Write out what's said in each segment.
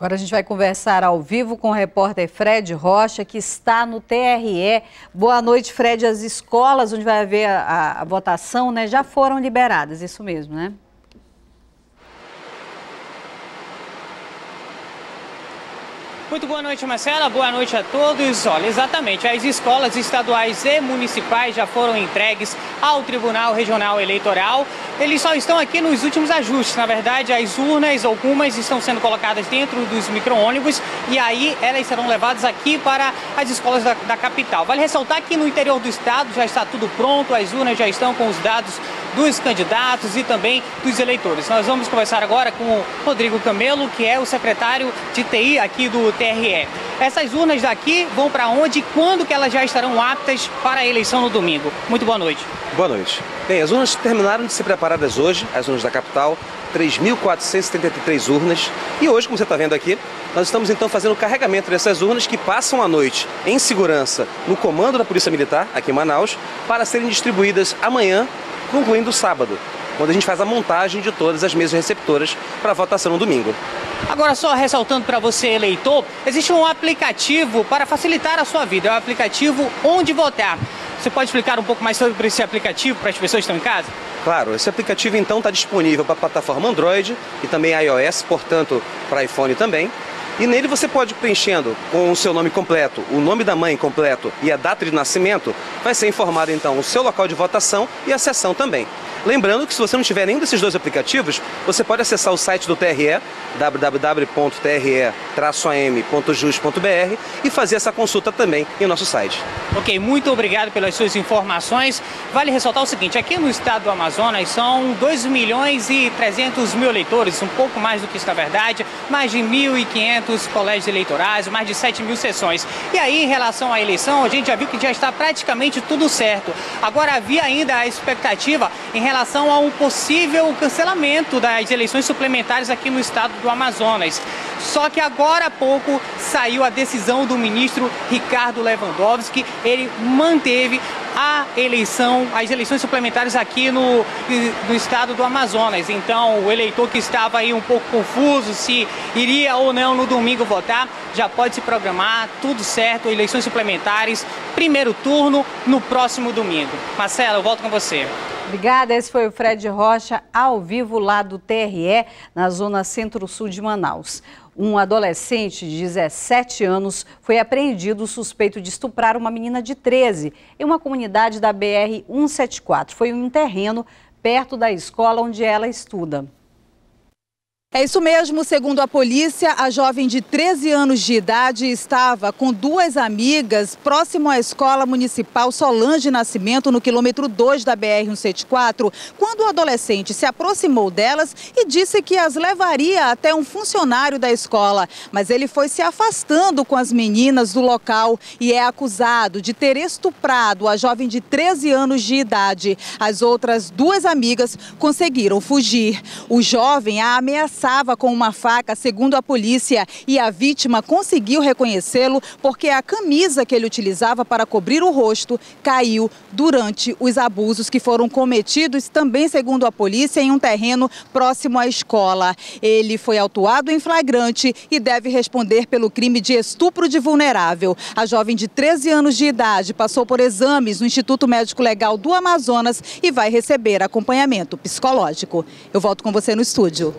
Agora a gente vai conversar ao vivo com o repórter Fred Rocha, que está no TRE. Boa noite, Fred. As escolas onde vai haver a votação, né, já foram liberadas, isso mesmo, né? Muito boa noite, Marcela. Boa noite a todos. Olha, exatamente, as escolas estaduais e municipais já foram entregues ao Tribunal Regional Eleitoral. Eles só estão aqui nos últimos ajustes. Na verdade, as urnas, algumas estão sendo colocadas dentro dos micro-ônibus e aí elas serão levadas aqui para as escolas da capital. Vale ressaltar que no interior do estado já está tudo pronto, as urnas já estão com os dados dos candidatos e também dos eleitores. Nós vamos conversar agora com o Rodrigo Camelo, que é o secretário de TI aqui do TRE. Essas urnas daqui vão para onde e quando que elas já estarão aptas para a eleição no domingo? Muito boa noite. Boa noite. Bem, as urnas terminaram de ser preparadas hoje, as urnas da capital, 3.473 urnas. E hoje, como você está vendo aqui, nós estamos então fazendo o carregamento dessas urnas que passam a noite em segurança no comando da Polícia Militar, aqui em Manaus, para serem distribuídas amanhã, concluindo o sábado, quando a gente faz a montagem de todas as mesas receptoras para a votação no domingo. Agora, só ressaltando para você, eleitor, existe um aplicativo para facilitar a sua vida, é o aplicativo Onde Votar. Você pode explicar um pouco mais sobre esse aplicativo para as pessoas que estão em casa? Claro, esse aplicativo então está disponível para a plataforma Android e também iOS, portanto para iPhone também. E nele você pode ir preenchendo com o seu nome completo, o nome da mãe completo e a data de nascimento, vai ser informado então o seu local de votação e a sessão também. Lembrando que se você não tiver nenhum desses dois aplicativos, você pode acessar o site do TRE, www.tre-am.jus.br e fazer essa consulta também em nosso site. Ok, muito obrigado pelas suas informações. Vale ressaltar o seguinte, aqui no estado do Amazonas são 2.300.000 eleitores, um pouco mais do que isso na verdade, mais de 1.500 colégios eleitorais, mais de 7.000 sessões. E aí, em relação à eleição, a gente já viu que já está praticamente tudo certo. Agora, havia ainda a expectativa em relação a um possível cancelamento das eleições suplementares aqui no estado do Amazonas. Só que agora há pouco saiu a decisão do ministro Ricardo Lewandowski, ele manteve as eleições suplementares aqui no estado do Amazonas. Então, o eleitor que estava aí um pouco confuso se iria ou não no domingo votar, já pode se programar, tudo certo, eleições suplementares, primeiro turno no próximo domingo. Marcela, eu volto com você. Obrigada, esse foi o Fred Rocha, ao vivo lá do TRE, na zona centro-sul de Manaus. Um adolescente de 17 anos foi apreendido suspeito de estuprar uma menina de 13 em uma comunidade da BR-174. Foi em um terreno perto da escola onde ela estuda. É isso mesmo, segundo a polícia, a jovem de 13 anos de idade estava com duas amigas próximo à Escola Municipal Solange Nascimento, no quilômetro 2 da BR-174, quando o adolescente se aproximou delas e disse que as levaria até um funcionário da escola. Mas ele foi se afastando com as meninas do local e é acusado de ter estuprado a jovem de 13 anos de idade. As outras duas amigas conseguiram fugir. O jovem a ameaçava com uma faca, segundo a polícia, e a vítima conseguiu reconhecê-lo porque a camisa que ele utilizava para cobrir o rosto caiu durante os abusos que foram cometidos, também segundo a polícia, em um terreno próximo à escola. Ele foi autuado em flagrante e deve responder pelo crime de estupro de vulnerável. A jovem de 13 anos de idade passou por exames no Instituto Médico Legal do Amazonas e vai receber acompanhamento psicológico. Eu volto com você no estúdio.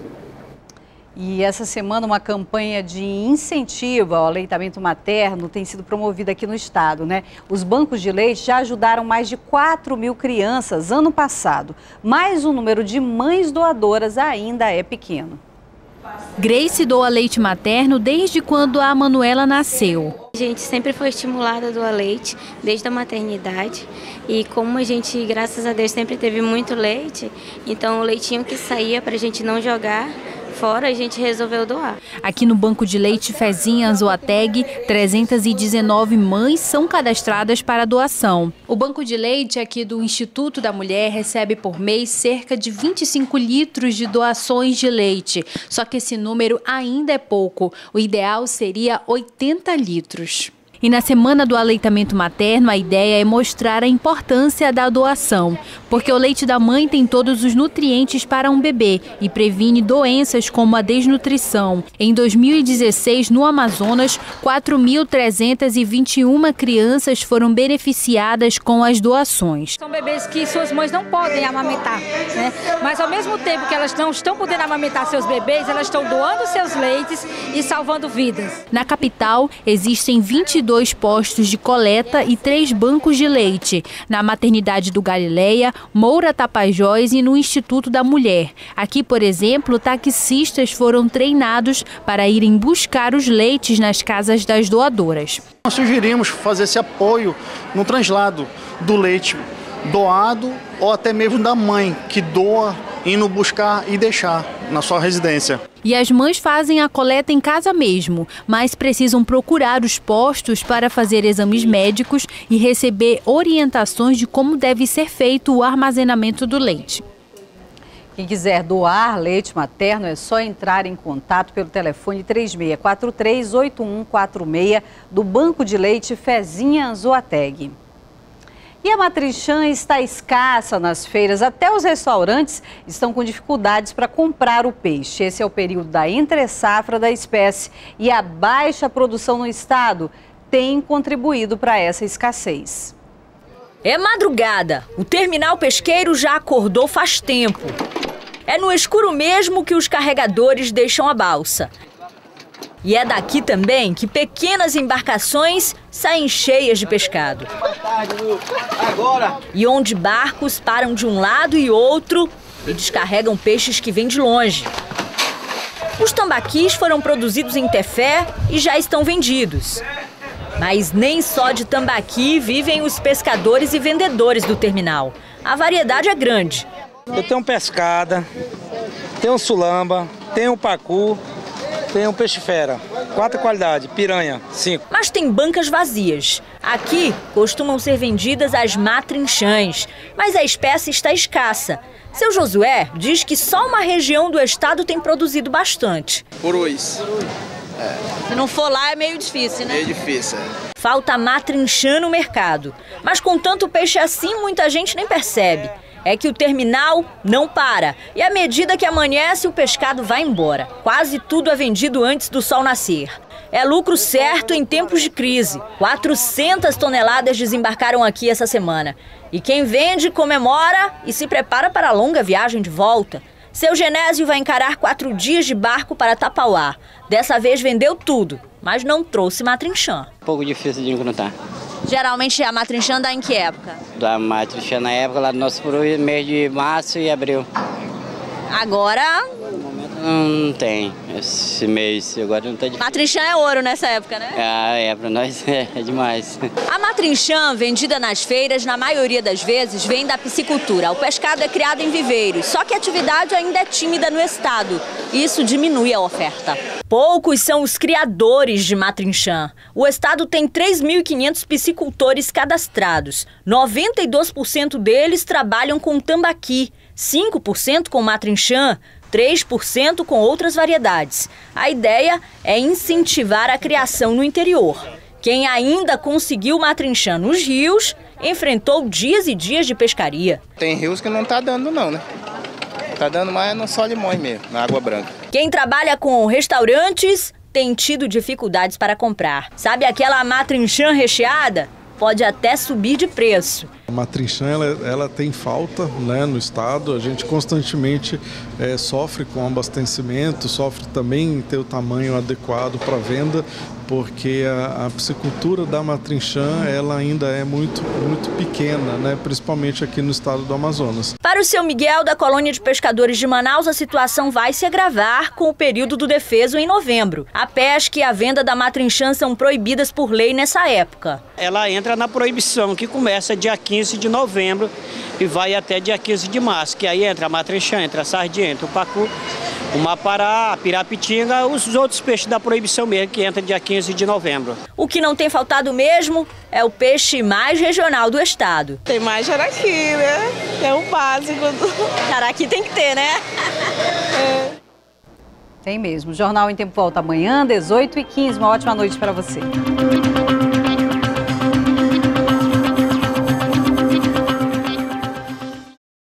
E essa semana uma campanha de incentivo ao aleitamento materno tem sido promovida aqui no estado, né? Os bancos de leite já ajudaram mais de 4.000 crianças ano passado, mas o número de mães doadoras ainda é pequeno. Grace doa leite materno desde quando a Manuela nasceu. A gente sempre foi estimulada a doar leite, desde a maternidade. E como a gente, graças a Deus, sempre teve muito leite, então o leitinho que saía para a gente não jogar fora, a gente resolveu doar. Aqui no Banco de Leite Fezinha Zoateg, 319 mães são cadastradas para doação. O Banco de Leite aqui do Instituto da Mulher recebe por mês cerca de 25 litros de doações de leite. Só que esse número ainda é pouco. O ideal seria 80 litros. E na Semana do Aleitamento Materno, a ideia é mostrar a importância da doação, porque o leite da mãe tem todos os nutrientes para um bebê e previne doenças como a desnutrição. Em 2016, no Amazonas, 4.321 crianças foram beneficiadas com as doações. São bebês que suas mães não podem amamentar, né? Mas ao mesmo tempo que elas não estão podendo amamentar seus bebês, elas estão doando seus leites e salvando vidas. Na capital, existem 22 postos de coleta e 3 bancos de leite, na maternidade do Galileia, Moura Tapajós e no Instituto da Mulher. Aqui, por exemplo, taxistas foram treinados para irem buscar os leites nas casas das doadoras. Nós sugerimos fazer esse apoio no translado do leite doado ou até mesmo da mãe que doa, indo buscar e deixar na sua residência. E as mães fazem a coleta em casa mesmo, mas precisam procurar os postos para fazer exames médicos e receber orientações de como deve ser feito o armazenamento do leite. Quem quiser doar leite materno é só entrar em contato pelo telefone 3643-8146 do Banco de Leite Fezinha Zoateg. E a matrinchã está escassa nas feiras, até os restaurantes estão com dificuldades para comprar o peixe. Esse é o período da entre-safra da espécie e a baixa produção no estado tem contribuído para essa escassez. É madrugada, o terminal pesqueiro já acordou faz tempo. É no escuro mesmo que os carregadores deixam a balsa. E é daqui também que pequenas embarcações saem cheias de pescado. E onde barcos param de um lado e outro e descarregam peixes que vêm de longe. Os tambaquis foram produzidos em Tefé e já estão vendidos. Mas nem só de tambaqui vivem os pescadores e vendedores do terminal. A variedade é grande. Eu tenho pescada, tenho sulamba, tenho pacu, tenho peixe-fera. 4 qualidades, piranha, 5. Mas tem bancas vazias. Aqui costumam ser vendidas as matrinchãs, mas a espécie está escassa. Seu Josué diz que só uma região do estado tem produzido bastante. Purus. Se não for lá é meio difícil, né? Meio difícil. Falta matrinchã no mercado. Mas com tanto peixe assim, muita gente nem percebe. É que o terminal não para. E à medida que amanhece, o pescado vai embora. Quase tudo é vendido antes do sol nascer. É lucro certo em tempos de crise. 400 toneladas desembarcaram aqui essa semana. E quem vende comemora e se prepara para a longa viagem de volta. Seu Genésio vai encarar 4 dias de barco para Tapauá. Dessa vez vendeu tudo, mas não trouxe matrinchã. Um pouco difícil de encontrar. Geralmente a matrinchã dá em que época? Da matrinchã na época lá do nosso mês de março e abril. Agora? No momento não tem esse mês, agora não tá difícil. Matrinchã é ouro nessa época, né? Pra nós é demais. A matrinchã, vendida nas feiras, na maioria das vezes, vem da piscicultura. O pescado é criado em viveiros, só que a atividade ainda é tímida no estado. Isso diminui a oferta. Poucos são os criadores de matrinchã. O estado tem 3.500 piscicultores cadastrados. 92% deles trabalham com tambaqui, 5% com matrinchã, 3% com outras variedades. A ideia é incentivar a criação no interior. Quem ainda conseguiu matrinchã nos rios enfrentou dias e dias de pescaria. Tem rios que não tá dando não, né? Tá dando mais no só limões mesmo, na água branca. Quem trabalha com restaurantes tem tido dificuldades para comprar. Sabe aquela matrinchã recheada? Pode até subir de preço. A matrinchã ela tem falta, né, no estado. A gente constantemente sofre com abastecimento, sofre também em ter o tamanho adequado para venda, porque a piscicultura da matrinchã ela ainda é muito pequena, né, principalmente aqui no estado do Amazonas. Para o seu Miguel, da colônia de pescadores de Manaus, a situação vai se agravar com o período do defeso em novembro. A pesca e a venda da matrinchã são proibidas por lei nessa época. Ela entra na proibição, que começa dia 15 de novembro e vai até dia 15 de março, que aí entra a matrinchã, entra a sardinha, entra o pacu, o mapará, a pirapitinga, os outros peixes da proibição mesmo, que entra dia 15 de novembro. O que não tem faltado mesmo é o peixe mais regional do estado. Tem mais jaraqui, né? É o básico. Jaraqui tem que ter, né? Tem mesmo. O Jornal em Tempo volta amanhã, 18h15. Uma ótima noite para você.